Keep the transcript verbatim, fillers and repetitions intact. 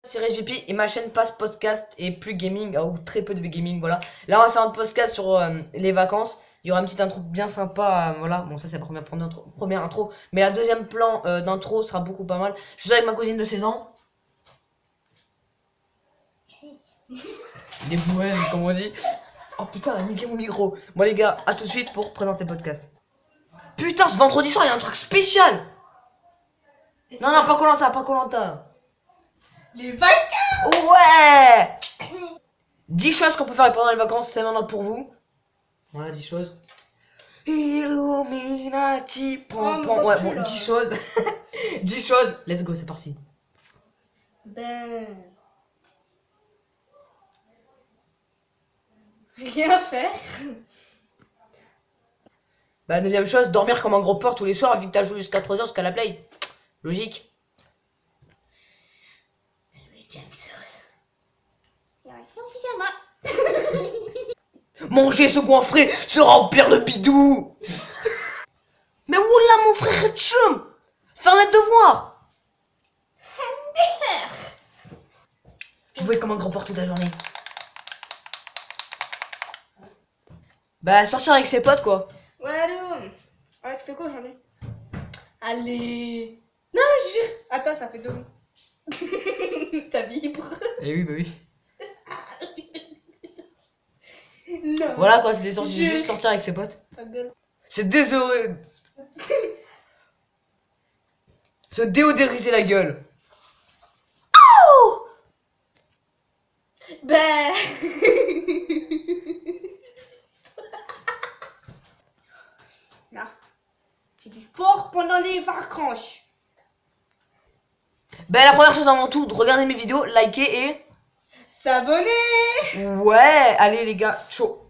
C'est RedVP et ma chaîne passe podcast et plus gaming, ou très peu de gaming, voilà. Là on va faire un podcast sur euh, les vacances. Il y aura une petite intro bien sympa, euh, voilà. Bon ça c'est la première, première, intro, première intro. Mais la deuxième plan euh, d'intro sera beaucoup pas mal. Je suis avec ma cousine de seize ans. Les bouées, comme on dit. Oh putain, elle a niqué mon micro. Bon les gars, à tout de suite pour présenter le podcast. Putain, ce vendredi soir, il y a un truc spécial. Non, non, pas Koh-Lanta, pas Koh-Lanta. Les vacances. Ouais. dix choses qu'on peut faire pendant les vacances, c'est maintenant pour vous. Voilà, dix choses. Illuminati, pom, pom. Ouais, bon, dix choses. dix choses. Let's go, c'est parti. Ben... Rien faire. Bah, neuvième chose, dormir comme un gros porc tous les soirs vu que t'as joué jusqu'à trois heures jusqu'à la play. Logique. Huitième chose. Manger ce goinfré, se remplir de bidou. Mais oula mon frère chum. Faire les devoirs. Jouer comme un gros porc toute la journée. Bah sortir avec ses potes quoi. Ouais, allô. Ouais, tu fais quoi aujourd'hui? Allez. Non, je... Attends, ça fait deux mots. Ça vibre. Eh oui, bah oui. Non. Voilà quoi, c'était sorti, Je... juste sortir avec ses potes. Ta gueule. C'est désolé. Se déodériser la gueule. Oh Ben... Non. Fais du sport pendant les vacances. Ben la première chose avant tout, regardez mes vidéos, likez et... S'abonner. Ouais, allez les gars, chaud.